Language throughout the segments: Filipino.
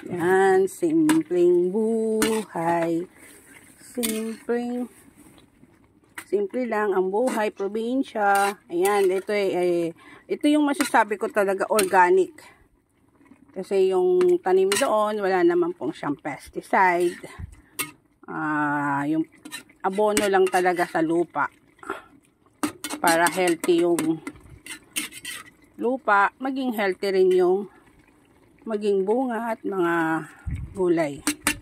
Yan, simpleng buhay. Simple lang ang buhay, probinsya. Ayan, ito yung masasabi ko talaga organic. Kasi yung tanim doon, wala naman pong siyang pesticide. Yung abono lang talaga sa lupa. Para healthy yung lupa, maging healthy rin yung maging bunga at mga gulay.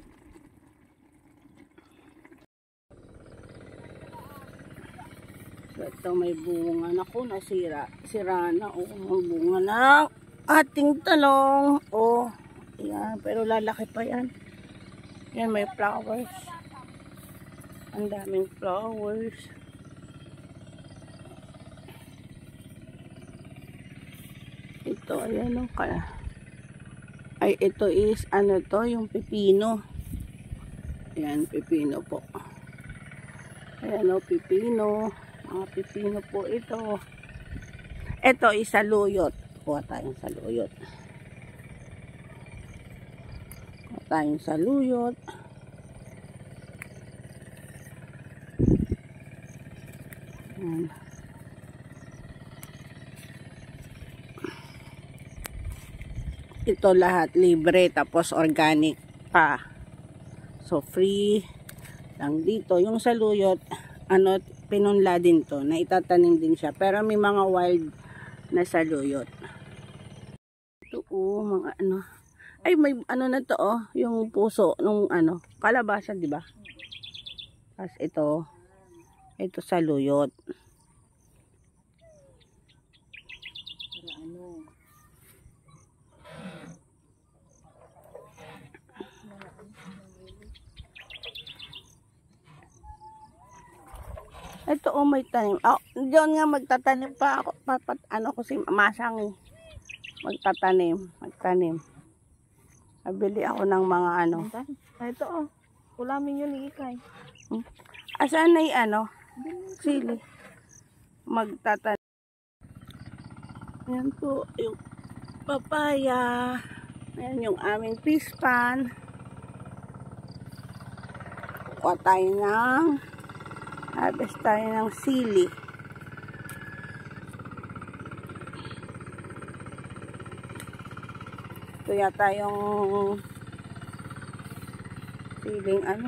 So, ito may bunga na ko nasira. Sira na ang bunga ng ating talong. Oh, yan. Pero lalaki pa yan. Yan, may flowers. Ang daming flowers. Ito, ayan o. Ay, ito is, ano to, yung pipino. Ayan, pipino po. Ayan o, pipino. Mga pipino po ito. Ito is saluyot. Kuha tayong saluyot. Kuha tayong saluyot. Ayan. Ito lahat libre tapos organic pa. So free lang dito. Yung saluyot, ano, pinunla din to. Na itatanim din siya. Pero may mga wild na saluyot. Ito mga ano. Ay may ano na to yung puso nung ano, kalabasa, di ba? Tapos ito saluyot. Ito may tanim. Diyan nga magtatanim pa ako. Ano ko si Masang magtanim. Nabili ako ng mga ano. Ito ulamin yun ni Ikay. Asan na ano? Sili. Magtatanim. Ayan po yung papaya. Ayan yung aming fish pan. Kuha tayo ng harvest tayo ng sili. Ito yata yung siling ano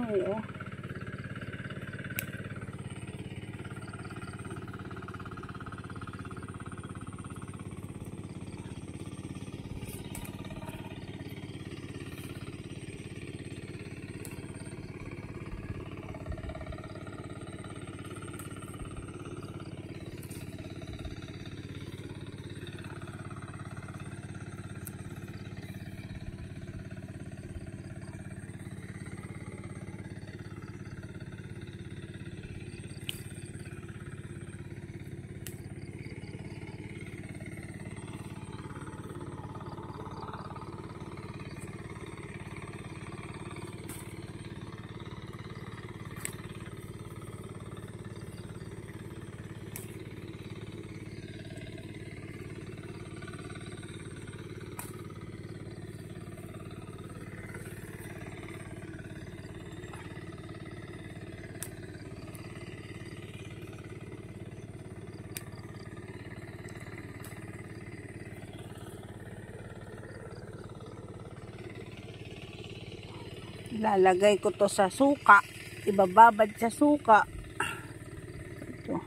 Lalagay ko to sa suka. Ibababad sa suka. Ito.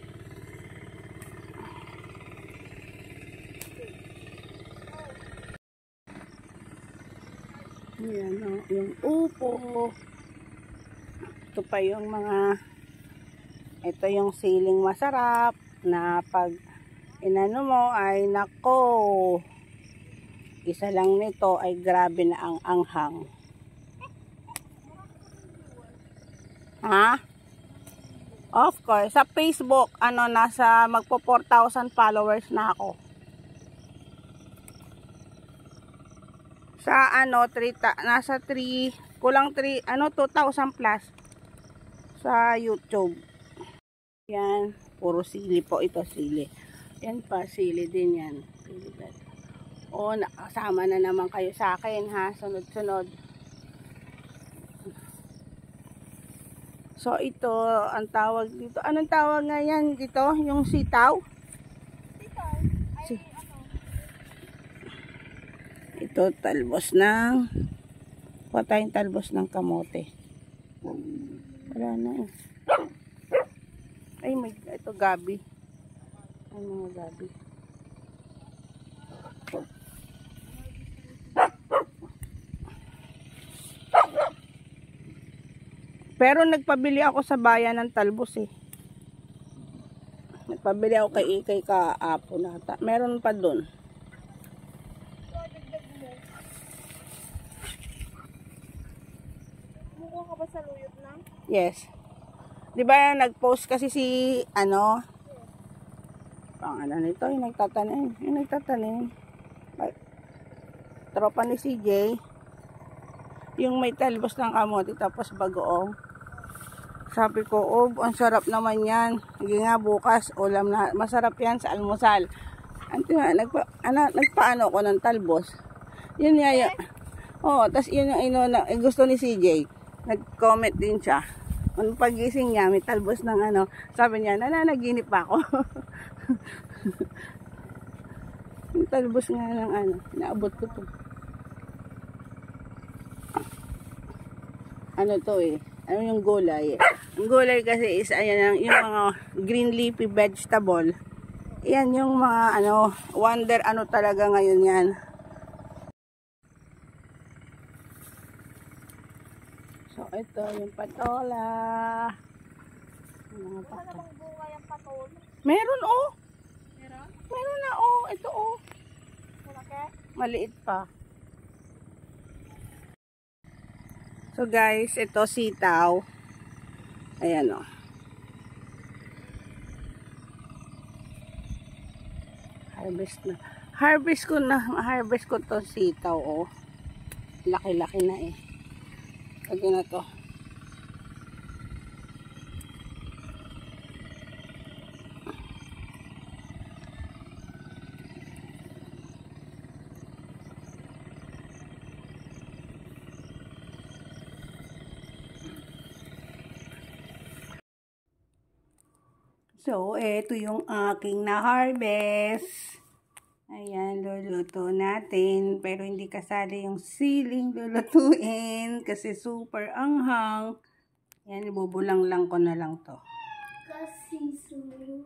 Ayan yung upo. Ito pa yung mga ito yung siling masarap na pag inano mo ay nako. Isa lang nito ay grabe na ang anghang. Ha? Of course, sa Facebook, nasa magpo 4,000 followers na ako. Sa nasa 3, kulang 3, 2,000 plus sa YouTube. Yan, puro sili po ito, sili. Yan pa, sili din yan. Sili O, nakasama na naman kayo sa akin ha, sunod-sunod. So ito, ang tawag dito. Anong tawag nga yan dito? Yung sitaw? Sitaw? Ay, ano? Ito, talbos ng... Kuha tayong talbos ng kamote. Wala na eh. Ay, may... Ito, gabi. Ay, mga gabi. Pero nagpabili ako sa bayan ng talbos eh. Nagpabili ako kay Ikay kahapon nata. Meron pa doon. Mukha ka ba sa luyot na? Yes. 'Di ba nag-post kasi si ano? Pang ano nito, yung nagtatanim. Tropa ni CJ. Yung may talbos ng kamote tapos bagoong. Sabi ko, oh, ang sarap naman yan. Hindi nga bukas, ulam na. Masarap yan sa almusal. Nagpaano ko ng talbos. Yun nga yun. Oh, tas yun yung gusto ni CJ. Nag-comment din siya. Kung pagising niya, may talbos ng ano. Sabi niya, nananaginip pa ako. Yung talbos nga ng ano. Naabot ko to. Ano to eh. Ano yung gulay? Yung gulay kasi is ayan yung mga green leafy vegetable. Yan yung mga ano, wonder ano talaga ngayon yan. So ito yung patola. Mga Wala namang bunga yung patol. meron oh. Meron? Meron na oh. Ito oh. Malaki? Maliit pa. So guys, ito sitaw. Ayan o. Harvest ko to sitaw o. Laki-laki na eh. Lagi na to. So, ito yung aking na-harvest. Ayan, luluto natin. Pero hindi kasali yung siling lulutuin kasi super anghang. Ayan, ibubulang lang ko na lang to. Kasi super.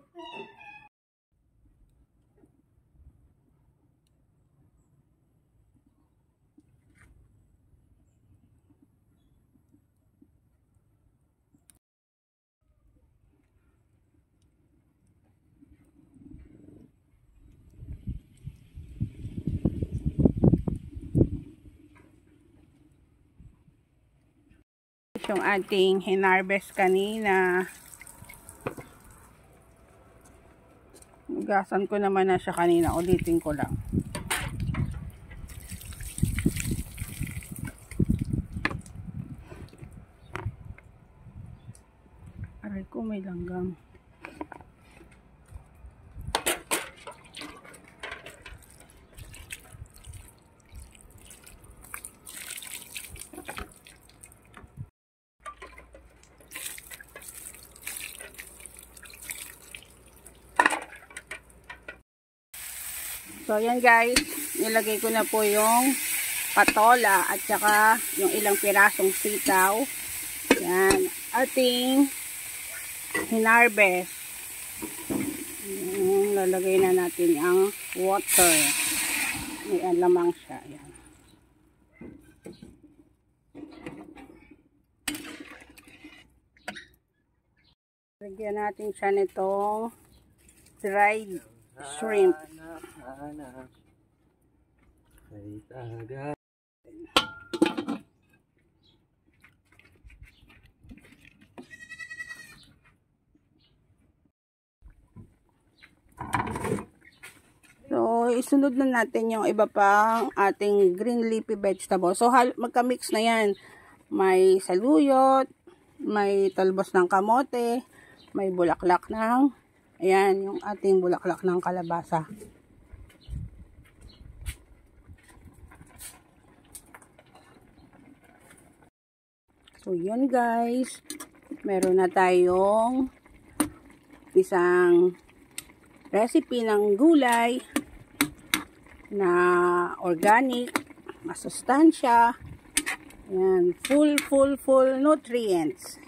Yung ating hinarvest kanina. Ugasan ko naman na siya kanina. Ulitin ko lang. Aray ko, may langgam. So, yan guys. Nilagay ko na po yung patola at saka yung ilang pirasong sitaw. Yan. Ating hinarvest. Lalagay na natin ang water. May alamang siya. Yan. Lagyan natin siya nitong dried shrimp. So, isunod na natin yung iba pang ating green leafy vegetable. So, magka-mix na yan. May saluyot, may talbos ng kamote, may bulaklak ng, ayan, yung ating bulaklak ng kalabasa. So, yun guys. Meron na tayong isang recipe ng gulay na organic, masustansya. Ayan, full nutrients.